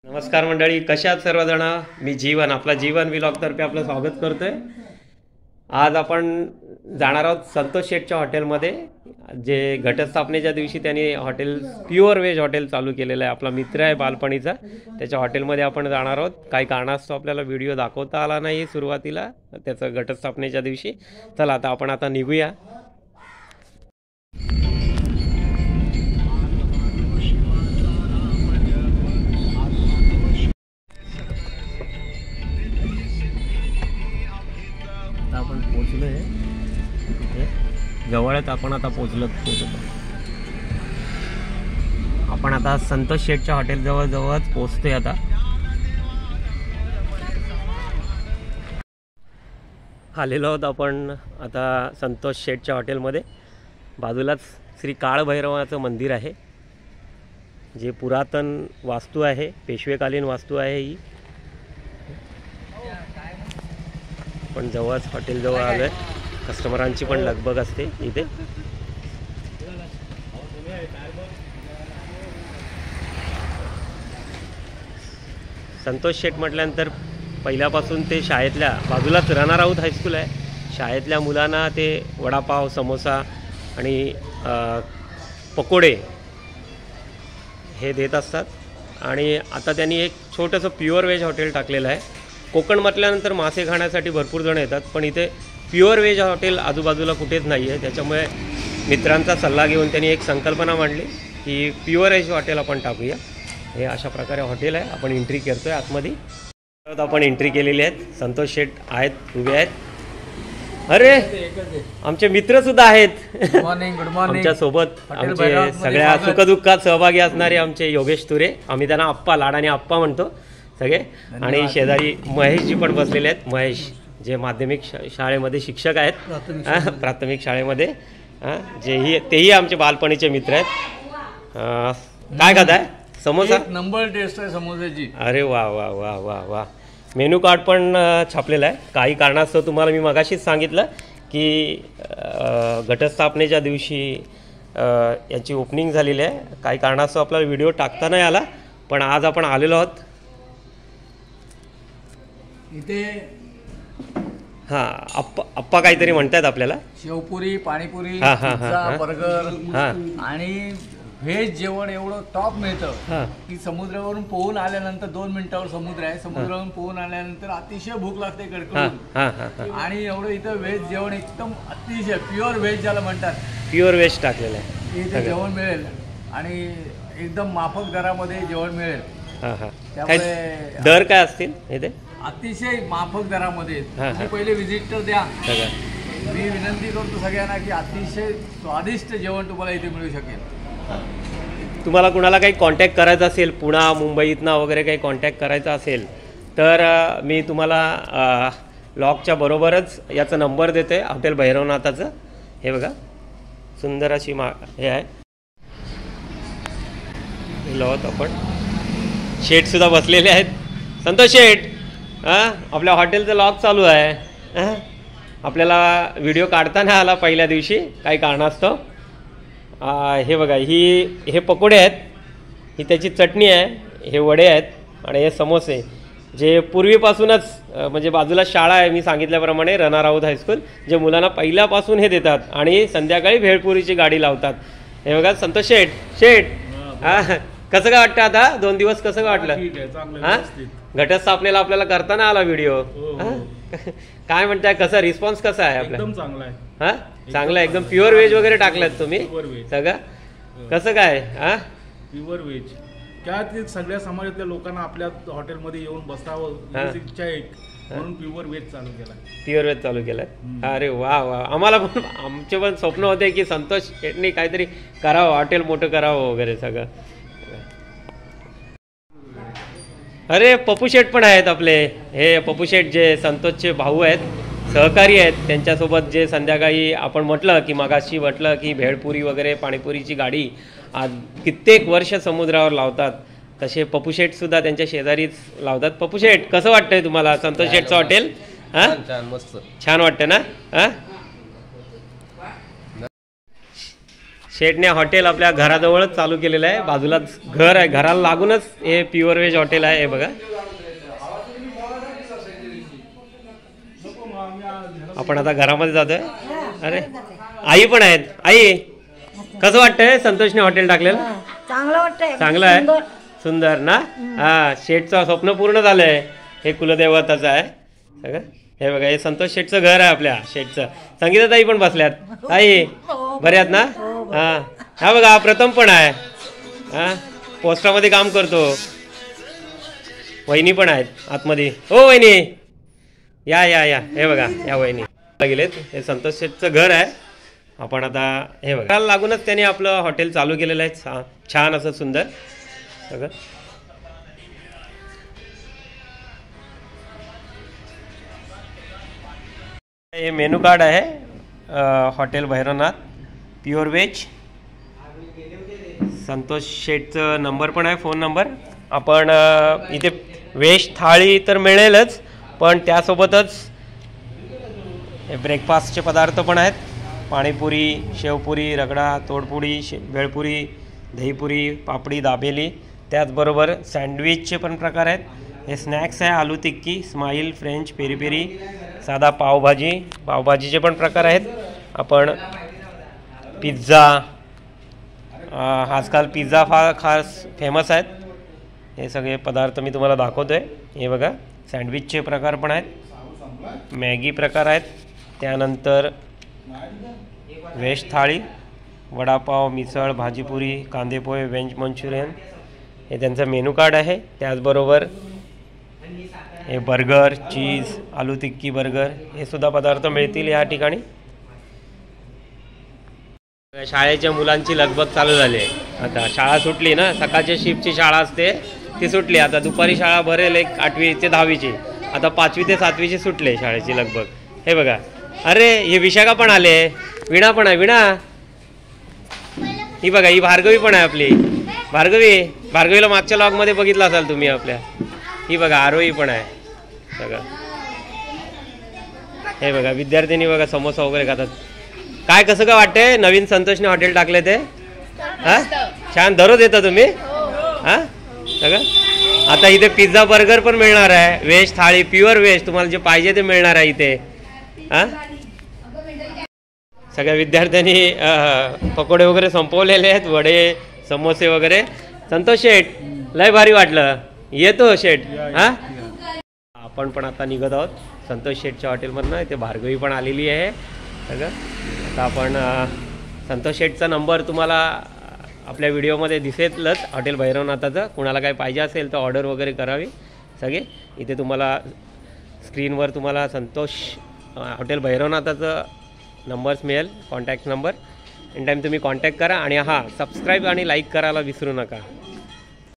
नमस्कार मंडळी, कशा आहात सर्वजण? मी जीवन, आपला जीवन व्लॉगतर्फे आपलं स्वागत करतोय। आज आपण जाणार आहोत संतोष शेठच्या हॉटेलमध्ये, जे घटस्थापनेच्या दिवशी त्यांनी हॉटेल प्युअर व्हेज हॉटेल चालू केलेलं आहे। आपला मित्र आहे बालपणीचा, त्याच्या हॉटेलमध्ये आपण जाणार आहोत। काही कारणास्तव आपल्याला व्हिडिओ दाखवता आला नाही सुरुवातीला त्याचं घटस्थापनेच्या दिवशी। चला आता निघूया। आपण पोहोचलो आहे तिथे जवळच, आपण आता पोहोचलो। आपण आता संतोष शेठच्या हॉटेल जवळच पोहोचतोय। आता आलेलो आहोत आपण आता संतोष शेठच्या हॉटेलमध्ये। बाजूलाच श्री काळभैरवाचं मंदिर आहे, जे पुरातन वास्तू आहे, पेशवेकालीन वास्तू आहे ही। पण जवळच हॉटेल जवळ आलोय, कस्टमरांची पण लगबग असते इथे। संतोष शेठ म्हटल्यानंतर पहिल्यापासून ते शाळेतल्या बाजूलाच रना राऊत हायस्कूल आहे, शाळेतल्या मुलांना ते वडापाव, समोसा आणि पकोडे हे देत असतात। आणि आता त्यांनी एक छोटंसं प्युअर व्हेज हॉटेल टाकलेलं आहे। कोकण म्हटल्यानंतर मासे खाण्यासाठी भरपूर जण येतात, पण इथे प्युअर व्हेज हॉटेल आजूबाजूला कुठेच नाही आहे। त्याच्यामुळे मित्रांचा सल्ला घेऊन त्यांनी एक संकल्पना मांडली की प्युअर व्हेज हॉटेल आपण टाकूया। हे अशा प्रकारे हॉटेल आहे। आपण एंट्री करतोय आतमध्ये, आपण एंट्री केलेली आहे। संतोष शेठ आहेत, उभे आहेत। अरे आमचे मित्रसुद्धा आहेत। गुड मॉर्निंग आमच्या सोबत आमचे सगळ्या सुखदुःखात सहभागी असणारे आमचे योगेश तुरे, आम्ही त्यांना आप्पा, लाडाने आप्पा म्हणतो सगळे। आणि शेजारी महेशजी पण बसलेले आहेत। महेश जे माध्यमिक शाळेमध्ये शिक्षक आहेत, प्राथमिक शाळेमध्ये, तेही आमचे बालपणीचे मित्र आहेत। काय खाताय? समोसा? नंबर टेस्ट आहे समोसाची। अरे वा वा वा वा वा। मेनू कार्ड पण छापलेलं आहे। काही कारणास्तव तुम्हाला मी मगाशीच सांगितलं की घटस्थापनेच्या दिवशी याची ओपनिंग झालेली आहे। काही कारणास्तव आपल्याला व्हिडिओ टाकता नाही आला, पण आज आपण आलेलो आहोत इथे। हां, आप्पा काहीतरी म्हणतायत आपल्याला। शेवपुरी, पाणीपुरी, पिझ्झा, बर्गर आणि व्हेज जेवण एवढं टॉप मिळतं की समुद्रावरून पोहून आल्यानंतर 2 मिनिटावर समुद्र आहे, समुद्रावरून पोहून आल्यानंतर अतिशय भूक लागते कडकडून। आणि एवढं इथं व्हेज जेवण एकदम अतिशय प्युअर व्हेज ज्याला म्हणतात, प्युअर व्हेज टाकलेलं आहे इथे जेवण मिळेल आणि एकदम माफक दरामध्ये जेवण मिळेल। त्यामुळे दर काय असतील इथे? अतिशय माफक दरामध्ये। तुम्ही पहिले व्हिजिट तर द्या। मी विनंती करतो सगळ्यांना की अतिशय स्वादिष्ट जेवण तुम्हाला इथे मिळू शकेल। तुम्हाला कुणाला काही कॉन्टॅक्ट करायचा असेल, पुणा मुंबईतनं वगैरे काही कॉन्टॅक्ट करायचा असेल तर मी तुम्हाला लॉकच्या बरोबरच याचा नंबर देते, हॉटेल भैरवनाथाचं। हे बघा, सुंदर अशी हे आहे लॉक। आपण शेठसुद्धा बसलेले आहेत। संतोष शेठ, आपल्या हॉटेलचं लॉक चालू आहे। आपल्याला व्हिडिओ काढता नाही आला पहिल्या दिवशी काही कारणास्तव। हे बघा, हे पकोडे आहेत, ही त्याची चटणी आहे, हे वडे आहेत आणि हे समोसे, जे पूर्वीपासूनच म्हणजे बाजूला शाळा आहे मी सांगितल्याप्रमाणे रना राऊत हायस्कूल, जे मुलांना पहिल्यापासून हे देतात आणि संध्याकाळी भेळपुरीची गाडी लावतात। हे बघा संतोष शेठ, कसं काय वाटतं आता 2 दिवस? कसं काय वाटलं? घटस्थापनेला आपल्याला करताना आला व्हिडिओ, काय म्हणताय? कसा रिस्पॉन्स कसा आहे आपला? एकदम चांगला आहे। चांगला आहे, एकदम प्युअर व्हेज वगैरे टाकलात तुम्ही सगळं? कसं काय? प्युअर व्हेज क्या ते सगळ्या समाजातल्या लोकांना आपल्या हॉटेलमध्ये येऊन बसावं इच्छा आहे म्हणून प्युअर व्हेज चालू केला। प्युअर व्हेज चालू केलं? अरे वा वा। आम्हाला पण, आमचे पण स्वप्न होते की संतोष शेठने काहीतरी करावं, हॉटेल मोठं करावं वगैरे सगळं। अरे पप्पू शेठ पण आहेत आपले, हे पप्पू शेठ जे संतोषचे भाऊ आहेत, सहकारी आहेत। त्यांच्यासोबत जे संध्याकाळी आपण म्हटलं की मगाशी म्हटलं की भेळपुरी वगैरे पाणीपुरीची गाडी आज कित्येक वर्ष समुद्रावर लावतात, तसे पप्पू शेठसुद्धा त्यांच्या शेजारीच लावतात। पप्पू शेठ, कसं वाटतंय तुम्हाला संतोष शेठचं हॉटेल? छान, मस्त, छान वाटतं ना? शेठने हॉटेल आपल्या घराजवळच चालू केलेलं आहे, बाजूलाच घर आहे, घराला लागूनच हे प्युअर व्हेज हॉटेल आहे. हे बघा, आपण आता घरामध्ये जातोय. अरे आई पण आहेत. आई, कसं वाटतंय संतोषने हॉटेल टाकलेलं? चांगलं वाटतंय. चांगलं आहे, सुंदर ना. हा, शेठचं स्वप्न पूर्ण झालंय. हे कुलदैवताचं आहे सगळं. हे बघा, हे संतोष शेठचं घर आहे आपल्या शेठचं. संगीताताई पण बसल्यात. ताई बरे आहेत ना? हा, हा बघा, हा प्रथम पण आहे. हा, पोस्टामध्ये काम करतो. वहिनी पण आहेत आतमध्ये. हो वहिनी, या या या. हे बघा, या वहिनी गेलेत. हे संतोष शेठचं घर आहे. आपण आता हे बघा, लागूनच त्याने आपलं हॉटेल चालू केलेलं आहे, छान असं सुंदर सगळं. हे मेनू कार्ड आहे hotel Bhairavnath pure veg. Santosh शेठचं नंबर पण आहे, फोन नंबर. आपण इथे व्हेज थाळी तर मिळेलच, पण त्यासोबतच ब्रेकफास्टचे पदार्थ पण आहेत. पाणीपुरी, शेवपुरी, रगडा, तोडपुरी, भेळपुरी, दहीपुरी, पापडी, दाबेली. त्याचबरोबर सँडविचचे पण प्रकार आहेत. हे स्नॅक्स आहे, aloo tikki, smile, french, peri peri, साधा पावभाजी, पावभाजीचे पण प्रकार आहेत. आपण पिझ्झा, आजकाल पिझ्झा फार खास फेमस आहेत. हे सगळे पदार्थ मी तुम्हाला दाखवतो आहे. हे बघा, सँडविचचे प्रकार पण आहेत, मॅगी प्रकार आहेत. त्यानंतर व्हेज थाळी, वडापाव, मिसळ, भाजीपुरी, कांदेपोहे, व्हेज मंचुरियन. हे त्यांचं मेनू कार्ड आहे. त्याचबरोबर हे burger, cheese, aloo tikki burger, हे सुद्धा पदार्थ मिळतील या ठिकाणी. शाळेच्या मुलांची लगबग चालू झाली आहे. आता शाळा सुटली ना, सकाळच्या शिफ्टची शाळा असते ती सुटली. आता दुपारी शाळा भरेल, एक 8वी ते 10वीची. आता 5वी ते 7वीची सुटले शाळेची लगबग. हे बघा, अरे हे विशाखा पण आले, वीणा पण आहे. वीणा, ही बघा, ही भार्गवी पण आहे आपली. भार्गवीला मागच्या लॉगमध्ये बघितलं असाल तुम्ही आपल्या. ही बघा, आरोही पण आहे सगळं. हे बघा, विद्यार्थिनी बघा समोसा वगैरे खातात. काय कसं काय वाटतंय नवीन संतोषने हॉटेल टाकले ते? हा, छान. दररोज येता तुम्ही? हा सगळं. आता इथे पिझ्झा बर्गर पण मिळणार आहे, व्हेज थाळी, प्युअर व्हेज, तुम्हाला जे पाहिजे ते मिळणार आहे इथे. हा, सगळ्या विद्यार्थ्यांनी पकोडे वगैरे संपवलेले आहेत, वडे, समोसे वगैरे. संतोष शेठ, लय भारी वाटलं. येतो शेठ. हा, आपण पण आता निघत आहोत संतोष शेठच्या हॉटेलमधनं. इथे भार्गवी पण आलेली आहे सगळं. आता आपण संतोष शेठचा नंबर तुम्हाला आपल्या व्हिडिओमध्ये दिसेलच, हॉटेल भैरवनाथाचं. कुणाला काय पाहिजे असेल तर ऑर्डर वगैरे करावी सगळे. इथे तुम्हाला स्क्रीनवर तुम्हाला संतोष हॉटेल भैरवनाथाचं नंबर्स मिळेल, कॉन्टॅक्ट नंबर. इन टाईम तुम्ही कॉन्टॅक्ट करा. आणि हां, सबस्क्राईब आणि लाईक करायला विसरू नका.